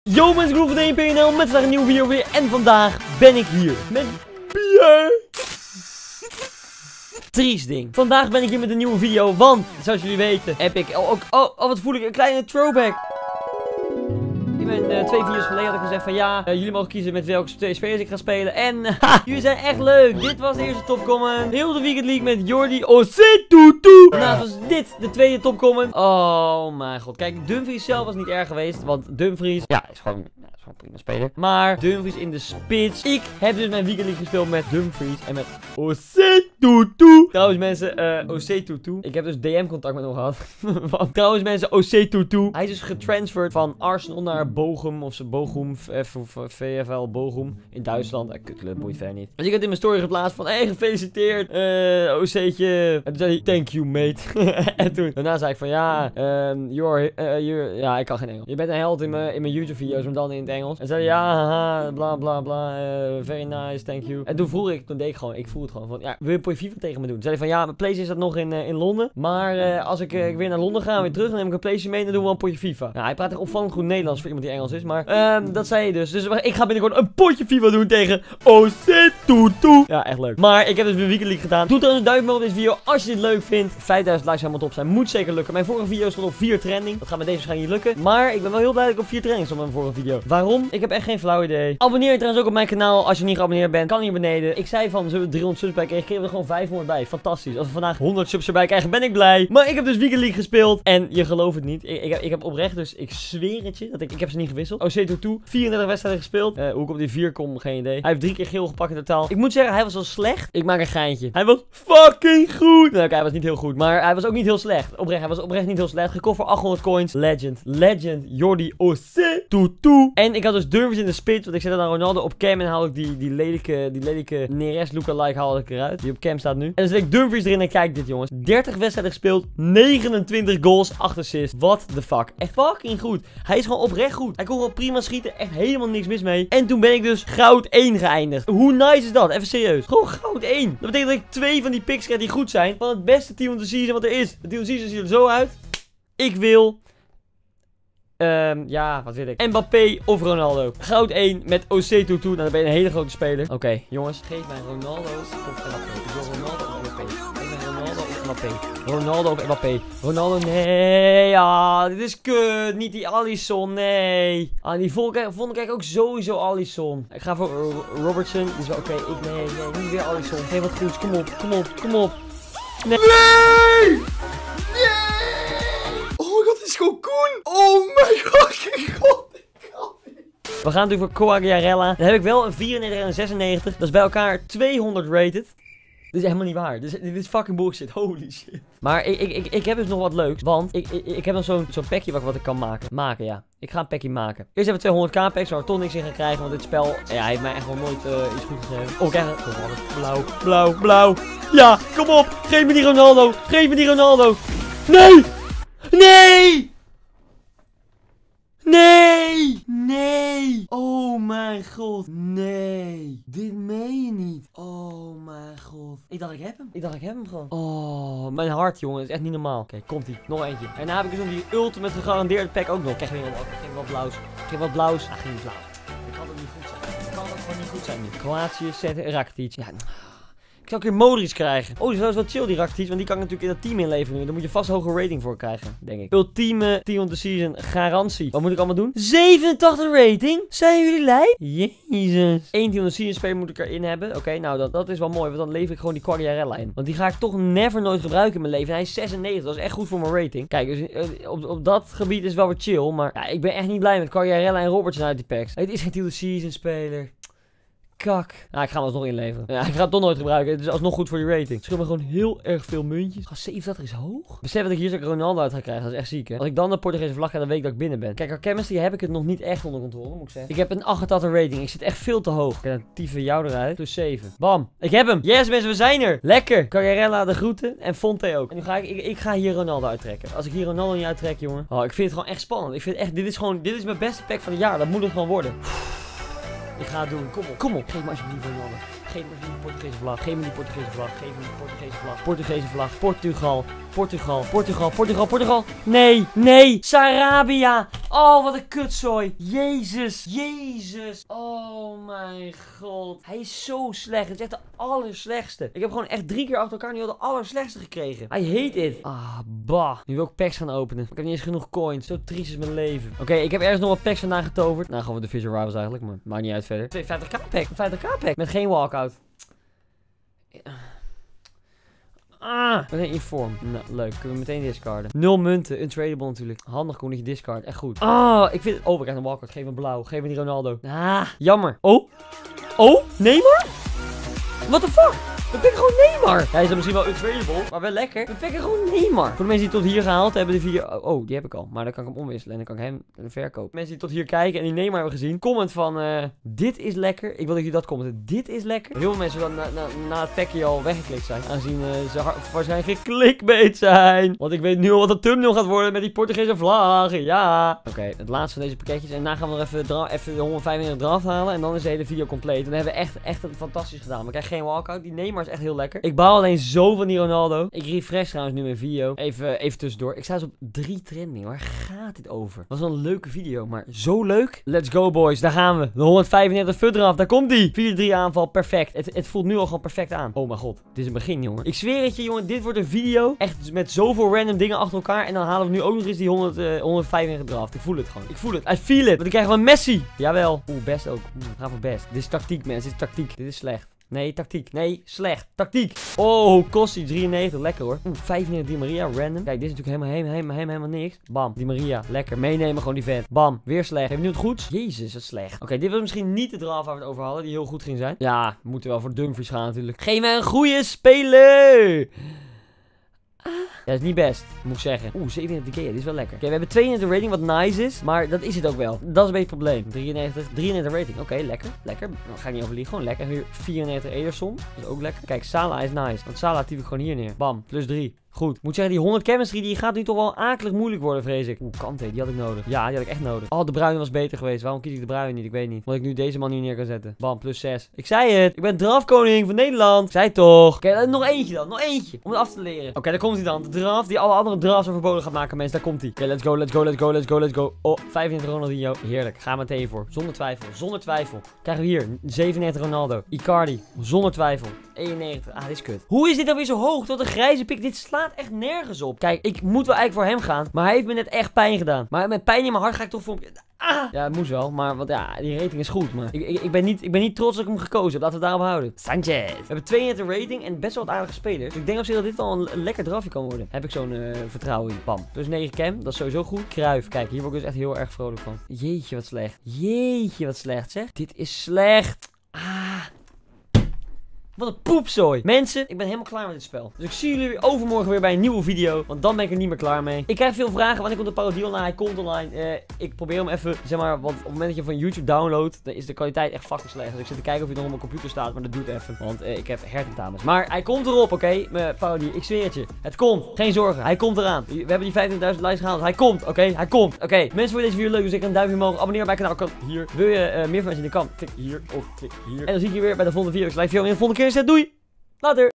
Yo mensen, Groove van DNPNL met vandaag een nieuwe video weer. En vandaag ben ik hier met Pierre. Triest ding. Vandaag ben ik hier met een nieuwe video, want zoals jullie weten heb ik ook... Oh, wat voel ik, een kleine throwback. Ik ben 2 video's geleden had ik gezegd van ja, jullie mogen kiezen met welke 2 spelers ik ga spelen. En jullie zijn echt leuk. Dit was de eerste topcomment. Heel de Weekend League met Jordi Osei-Tutu. Daarnaast was dit de tweede topcomment. Oh mijn god. Kijk, Dumfries zelf was niet erg geweest. Want Dumfries, ja, is gewoon een prima speler. Maar Dumfries in de spits. Ik heb dus mijn Weekend League gespeeld met Dumfries en met Osei-Tutu. Trouwens mensen, Osei-Tutu. Ik heb dus DM contact met hem gehad. Trouwens mensen, Osei-Tutu. Hij is dus getransferd van Arsenal naar Bochum. Of ze Bochum, VfL Bochum. In Duitsland. Kutclub, boeit verder niet. Dus ik had in mijn story geplaatst van, hey, gefeliciteerd. Oseetje. En toen zei hij, thank you mate. En toen, daarna zei ik van, ja, ja, ik kan geen Engels. Je bent een held in mijn YouTube video's, maar dan in het Engels. En zei hij, ja, haha, bla bla bla, very nice, thank you. En toen deed ik gewoon, ik voel het gewoon van, ja, wil je PlayStation tegen me doen? Toen zei hij van, ja, mijn PlayStation staat nog in Londen. Maar als ik weer naar Londen ga en weer terug, dan neem ik een PlayStation mee en dan doen we een potje FIFA. Nou, hij praat echt opvallend goed Nederlands voor iemand die Engels is, maar dat zei je dus. Dus ik ga binnenkort een potje FIFA doen tegen Osei-Tutu. Ja, echt leuk. Maar ik heb dus mijn Weekend League gedaan. Doe trouwens een duimpje op deze video als je dit leuk vindt. 5000 likes helemaal top zijn. Moet zeker lukken. Mijn vorige video stond op 4 trending. Dat gaat met deze waarschijnlijk niet lukken. Maar ik ben wel heel blij dat ik op 4 trending stond met mijn vorige video. Waarom? Ik heb echt geen flauw idee. Abonneer je trouwens ook op mijn kanaal als je niet geabonneerd bent. Kan hier beneden. Ik zei van, zullen we 300 subs bij krijgen? Kregen we er gewoon 500 bij. Fantastisch. Als we vandaag 100 subs erbij krijgen, ben ik blij. Maar ik heb dus Weekend League gespeeld. En je gelooft het niet. Ik heb oprecht, dus ik zweer het je. Dat ik heb ze niet gewisseld. Osei-Tutu, 34 wedstrijden gespeeld. Hoe ik op die 4 kom, geen idee. Hij heeft 3 keer geel gepakt in totaal. Ik moet zeggen, hij was wel slecht. Ik maak een geintje. Hij was fucking goed. Nou, oké, hij was niet heel goed. Maar hij was ook niet heel slecht. Oprecht, hij was oprecht niet heel slecht. Gekocht voor 800 coins. Legend. Jordi Osei-Tutu. En ik had dus Dumfries in de spits. Want ik zette dan Ronaldo op cam en haal ik die lelijke Neres lookalike haal ik eruit. Die op cam staat nu. En dan zet ik Dumfries erin en kijk dit jongens. 30 wedstrijden gespeeld. 29 goals, 8 assists. What the fuck. Echt fucking goed. Hij is gewoon oprecht goed. Hij kon gewoon prima schieten. Echt helemaal niks mis mee. En toen ben ik dus goud 1 geëindigd. Hoe nice is dat? Even serieus. Gewoon goud 1. Dat betekent dat ik 2 van die picks krijg die goed zijn. Van het beste team of the season wat er is. Het team of the season ziet er zo uit. Ik wil... ja, wat wil ik? Mbappé of Ronaldo. Goud 1 met Osei-Tutu. Nou, dan ben je een hele grote speler. Oké, jongens. Geef mij Ronaldo of Mbappé. Ik wil Ronaldo of Mbappé. Geef mij Ronaldo of Mbappé. Ronaldo of Mbappé. Ronaldo, nee. Ja, dit is kut. Niet die Alisson, nee. Die vond ik ook sowieso Alisson. Ik ga voor Robertson. Die is wel oké. Nee, niet weer Alisson. Geef wat goeds. Kom op. Nee. Oh my god, dit is gewoon Koen. Oh my god. We gaan natuurlijk voor Quagliarella. Dan heb ik wel een 94 en een 96. Dat is bij elkaar 200 rated. Dit is helemaal niet waar. Dit is fucking bullshit. Holy shit. Maar ik heb dus nog wat leuks. Want ik heb dan zo'n packje wat ik kan maken. Ja. Ik ga een packje maken. Eerst hebben we 200k packs waar we toch niks in gaan krijgen. Want dit spel, ja, hij heeft mij echt wel nooit iets goed gegeven. Oh, kijk. Blauw. Ja, kom op. Geef me die Ronaldo. Nee! Oh mijn god. Nee! Dit meen je niet. Oh mijn god. Ik dacht ik heb hem gewoon. Oh, mijn hart jongen. Dat is echt niet normaal. Oké, komt-ie. Nog eentje. En dan heb ik dus nog die ultimate gegarandeerde pack ook nog. Krijg weer wat blauws. Geen blauw. Ik kan het niet goed zijn. Ik kan het gewoon niet goed zijn nu. Kroatië, Rakitic. Ja. Ik zou een keer Modric krijgen. Oh, dat is wel chill die Rakitic. Want die kan ik natuurlijk in dat team inleveren nu. Daar moet je vast een hoge rating voor krijgen, denk ik. Ultieme team of the season garantie. Wat moet ik allemaal doen? 87 rating? Zijn jullie lijp? Jezus. 1 team of the season speler moet ik erin hebben. Oké, nou dat is wel mooi. Want dan lever ik gewoon die Quagliarella in. Want die ga ik toch nooit gebruiken in mijn leven. En hij is 96. Dat is echt goed voor mijn rating. Kijk, dus op dat gebied is wel weer chill. Maar ja, ik ben echt niet blij met Quagliarella en Robertson uit die packs. Het is geen team of the season speler. Kak. Nou, ik ga hem alsnog inleveren. Ja, ik ga het toch nooit gebruiken. Het is alsnog goed voor die rating. Het scheelt me gewoon heel erg veel muntjes. 87 is hoog. Besef dat ik hier zo'n Ronaldo uit ga krijgen. Dat is echt ziek, hè. Als ik dan de Portugese vlag ga, dan weet ik dat ik binnen ben. Kijk, qua chemistry heb ik het nog niet echt onder controle, moet ik zeggen. Ik heb een 88 rating. Ik zit echt veel te hoog. Ik heb een tieve jou eruit. Plus 7. Bam. Ik heb hem. Yes, mensen, we zijn er. Lekker. Quagliarella de groeten. En Fonte ook. En nu ga ik ga hier Ronaldo uittrekken. Als ik hier Ronaldo niet uittrek, jongen. Oh, ik vind het gewoon echt spannend. Ik vind echt, dit is mijn beste pack van het jaar. Dat moet het gewoon worden. Ik ga het doen. Kom op. Geef me alsjeblieft Ronaldo. Geef me die Portugese vlag. Geef me die Portugese vlag. Geef me die Portugese vlag. Portugese vlag. Portugal. Portugal. Portugal. Portugal. Portugal. Nee. Nee. Sarabia. Oh, wat een kutzooi. Jezus. Jezus. Oh mijn god. Hij is zo slecht. Het is echt de allerslechtste. Ik heb gewoon echt 3 keer achter elkaar nu al de allerslechtste gekregen. Hij heet het. Ah, bah. Nu wil ik packs gaan openen. Ik heb niet eens genoeg coins. Zo triest is mijn leven. Oké, ik heb ergens nog wat packs vandaan getoverd. Nou, gewoon de Visual Rivals eigenlijk. Maar maakt niet uit verder. 50k pack. 50k pack. Met geen walkout. Meteen in vorm. Nou, leuk. Kunnen we meteen discarden. 0 munten. Untradable natuurlijk. Handig kon je discard. Echt goed. Ik vind het... Oh, we krijgen een walkout. Geef me blauw. Geef me die Ronaldo. Jammer. Oh, Neymar? What the fuck? We pikken gewoon Neymar. Hij is dan misschien wel untradable, maar wel lekker. We pikken gewoon Neymar. Voor de mensen die tot hier gehaald hebben, de video... Oh, die heb ik al. Maar dan kan ik hem omwisselen en dan kan ik hem verkopen. Mensen die tot hier kijken en die Neymar hebben gezien. Comment van, dit is lekker. Ik wil dat jullie dat commenten. Dit is lekker. Heel veel mensen zullen na het packje al weggeklikt zijn. Aangezien ze waarschijnlijk geklikbait zijn. Want ik weet nu al wat de thumbnail gaat worden met die Portugese vlaggen. Ja. Oké, het laatste van deze pakketjes. En daarna gaan we nog even de 125 draft halen. En dan is de hele video compleet. En dan hebben we echt een fantastisch gedaan. We krijgen geen walkout. Die Neymar is echt heel lekker. Ik bouw alleen zo van die Ronaldo. Ik refresh trouwens nu mijn video. Even tussendoor. Ik sta dus op 3 trending. Waar gaat dit over? Was wel een leuke video, maar zo leuk. Let's go boys. Daar gaan we. De 135 FUT eraf. Daar komt die. 4-3 aanval. Perfect. Het voelt nu al gewoon perfect aan. Oh mijn god. Dit is een begin, jongen. Ik zweer het je, jongen. Dit wordt een video. Echt met zoveel random dingen achter elkaar. En dan halen we nu ook nog eens die 135 draft. Ik voel het gewoon. Ik voel het. I feel it. Want ik krijg van Messi. Jawel. Best ook. We gaan voor best. Dit is tactiek, mensen. Dit is tactiek. Dit is slecht. Nee, tactiek. Nee, slecht. Tactiek. Oh, Kostie 93. Lekker hoor. 95 Di Maria, random. Kijk, dit is natuurlijk helemaal niks. Bam. Di Maria. Lekker. Meenemen gewoon die vent. Bam. Weer slecht. Hebben we nu het goed? Jezus, dat is slecht. Oké, dit was misschien niet de draft waar we het over hadden. Die heel goed ging zijn. Ja, we moeten wel voor Dumfries gaan natuurlijk. Geef mij een goede speler. Ja, dat is niet best, moet ik zeggen. 37 Ikea, dit is wel lekker. Oké, we hebben 32 rating, wat nice is. Maar dat is het ook wel. Dat is een beetje het probleem. 93 rating. Oké, lekker. Lekker. Nou, ga ik niet over liegen. Gewoon lekker. Hier 94 Ederson. Dat is ook lekker. Kijk, Salah is nice. Want Salah typ ik gewoon hier neer. Bam, plus 3. Goed. Moet zeggen, die 100 chemistry die gaat nu toch wel akelig moeilijk worden, vrees ik. Kante, die had ik nodig. Ja, die had ik echt nodig. Oh, de bruine was beter geweest. Waarom kies ik de bruine niet? Ik weet niet. Omdat ik nu deze man hier neer kan zetten. Bam, plus 6. Ik zei het. Ik ben draftkoning van Nederland. Ik zei toch. Oké, nog eentje dan. Nog eentje. Om het af te leren. Oké, daar komt hij dan. De draft die alle andere drafts verboden gaat maken, mensen. Daar komt hij. Oké, let's go, let's go, let's go, let's go, let's go. Oh, 35 Ronaldinho. Heerlijk. Ga meteen voor. Zonder twijfel. Zonder twijfel. Krijgen we hier 97 Ronaldo. Icardi. Zonder twijfel. 91. Dit is kut. Hoe is dit dan weer zo hoog? Tot een grijze pik. Dit slaat echt nergens op. Kijk, ik moet wel eigenlijk voor hem gaan. Maar hij heeft me net echt pijn gedaan. Maar met pijn in mijn hart ga ik toch voor hem... Ja, het moest wel. Maar want ja, die rating is goed. Maar ik ben niet trots dat ik hem gekozen heb. Laten we het daarop houden. Sanchez. We hebben 32 rating en best wel wat aardige spelers. Dus ik denk op zich dat dit wel een lekker draftje kan worden. Heb ik zo'n vertrouwen in. Bam. Plus 9 cam. Dat is sowieso goed. Kruif. Kijk, hier word ik dus echt heel erg vrolijk van. Jeetje, wat slecht. Jeetje, wat slecht zeg. Dit is slecht. Wat een poepzooi. Mensen, ik ben helemaal klaar met dit spel. Dus ik zie jullie overmorgen weer bij een nieuwe video. Want dan ben ik er niet meer klaar mee. Ik krijg veel vragen. Wanneer komt de parodie online? Hij komt online. Ik probeer hem even, zeg maar, want op het moment dat je van YouTube downloadt, dan is de kwaliteit echt fucking slecht. Dus ik zit te kijken of hij nog op mijn computer staat. Maar dat doet even. Want ik heb hertentamens. Maar hij komt erop, oké? Mijn parodie. Ik zweer het je. Het komt. Geen zorgen. Hij komt eraan. We hebben die 25.000 likes gehaald. Hij komt, oké? Hij komt. Oké. Mensen, voor deze video leuk. Dus ik een duimpje omhoog. Abonneer op mijn kanaal. Kan hier. Wil je meer van mensen in de kant? Klik hier of klik hier. En dan zie ik je weer bij de volgende video. Ik like video in de volgende keer. Doei! Later!